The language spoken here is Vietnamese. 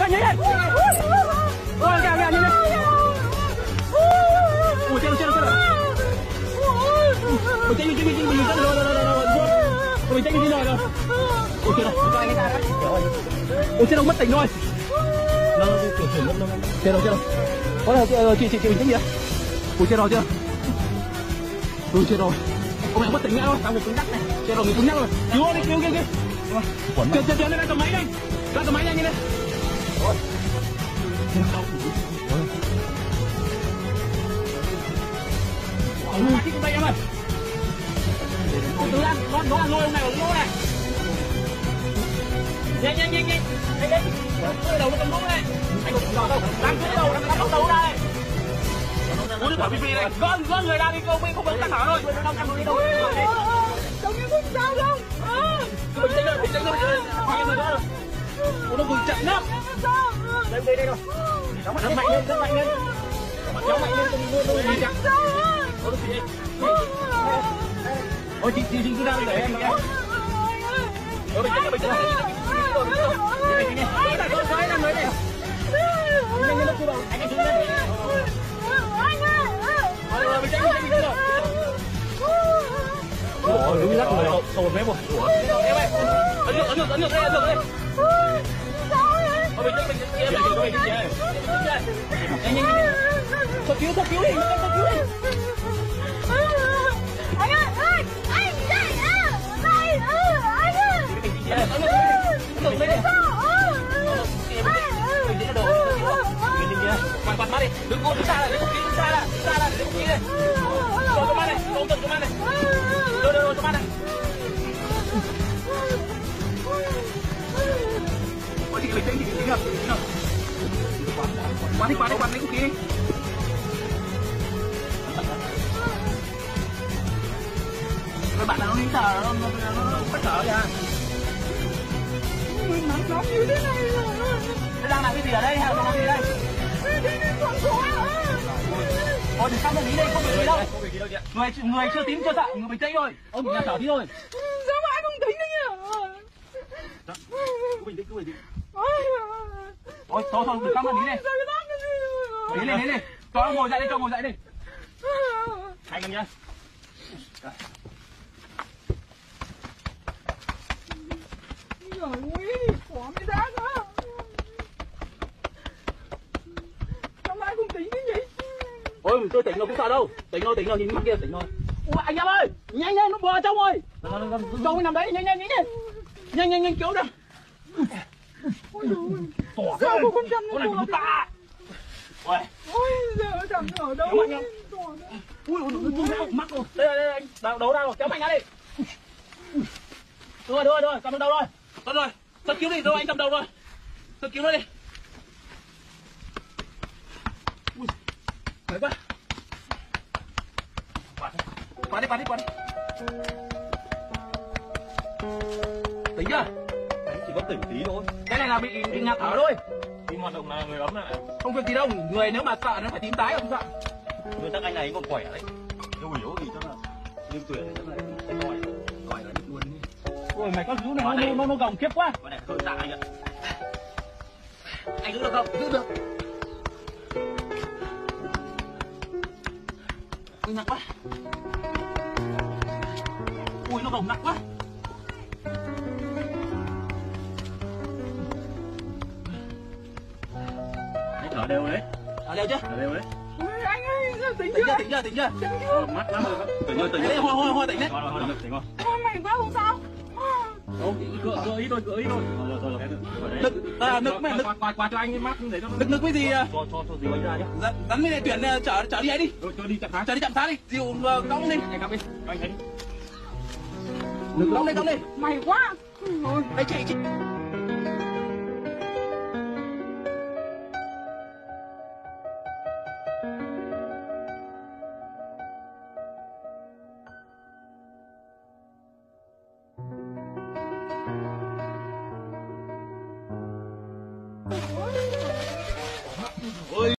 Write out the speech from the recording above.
nhanh lên. Ôi kìa nhanh lên. Ui chết rồi. Ôi chết rồi. Ôi chết rồi. Ôi chết rồi. Ôi chết rồi mất tỉnh rồi. Chết rồi. Có là chị bình tĩnh gì ạ? Ui chết rồi. Ui chết rồi. Ông mẹ mất tỉnh ngay rồi. Tao phải cứng nhắc này. Chết rồi, mình cứng nhắc rồi. Cứu đi, cứu kia. Chờ lên cầm máy đây. Ra cầm máy nhanh lên. Rồi. Thích con tay em ơi. Từ ăn, nó là lôi ông này ở lỗ này. Nhanh. Đấy. Đầu nó cầm lỗ này. Anh không đỏ đâu. Đang cúi đầu ra đây. Cúi được quả pipi này. Gỡ người ra đi cô, mình không bấm tăng thở thôi. Nó đang đi đâu. Đâu em không sao đâu. Bình tĩnh rồi. Hoàng em rồi. Nó vừa chậm lắm. Đây rồi. Nó mạnh lên. Kéo mạnh lên tôi đi chậm. Ôi chị cứ ra để em nhé. Bình tĩnh. Cái là người này. Nhanh lên cô bảo anh đứng lên. Bình tĩnh rồi. Ôi đúng lắc người đâu. Sầu mép rồi. Em ơi. Ấn ngược đây. Bình tĩnh. Nhanh. Sơ cứu đi. Anh ơi, anh dậy đây, anh ơi. Quạt mắt đi, đừng ôm xa lại, đứng xa lại, để không khí này. Rồi cho mắt này, ôm cho mắt này. Đưa cho mắt này. Ôi chị bình tĩnh rồi. Quạt đi, không khí. Các bạn nào nín thở, nó phải thở kìa. Mình nắng nóng như thế này rồi. Thế đang làm cái gì ở đây hay là làm gì đây? Ôi, đừng căng thẳng đi, không bị gì đâu. Người chưa tím chưa sợ, người bình tĩnh thôi. Ông nhà thở tí thôi. Sao mà anh không tính đấy nhỉ? Cứ bình tĩnh. Thôi, đừng căng thẳng đi này. Đi lên. Cho ông ngồi dậy đi. Anh em nhá. Trời ơi, quả mới ra nữa. Sao mà anh không tính cái gì? Ôi, tôi tỉnh rồi không sợ đâu. Tỉnh rồi, nhìn mắt kia tỉnh rồi. Ủa, anh em ơi, nhanh lên, nó bò trong rồi. Trong cái nằm đấy, nhanh đi. Nhanh cứu được. Ôi trời ơi. Sao có con chăn nó bò ta. Ôi giờ chẳng ở đâu. Ui, nó mắc rồi. Đây anh, đấu ra rồi, kéo mạnh ra đi. Rồi, cầm đầu rồi. Tốt rồi, sơ cứu đi, rồi anh cầm đầu rồi. Sơ cứu nó đi. Ui, mệt quá. Quạt đi. Tỉnh chưa? Chỉ có tỉnh tí thôi. Cái này là bị ngạt thở thôi. Khi hoạt động là người ấm này. Không việc gì đâu, người nếu mà sợ nó phải tím tái không sợ. Người chắc anh này còn khỏe đấy. Yếu thì chắc là liêm tuyển chắc là gọi là được luôn đi. Ôi mày con chú này nó gồng khiếp quá. Con này hơi tạ anh ạ. Anh giữ được không? Giữ được. Ui nặng quá. Ui nó gồng nặng quá. Anh thở đều đấy. Thở đều chưa? Thở đều đấy. Anh ơi, tỉnh chưa? Mắt lắm rồi. Tỉnh rồi. Hoa tỉnh đấy. Tỉnh rồi. Ôi mày quá không sao? Gỡ ý thôi. Rồi. Nực quạt cho anh mắt để nó nực cái gì? Cho dìu anh ra nhé. Rắn với này tuyển chở đi ấy đi. Cho đi chậm tháng. Chở đi chậm tháng đi. Dìu cong lên. Anh cắm đi. Anh thấy. Cong lên. Mày quá. Đây chị.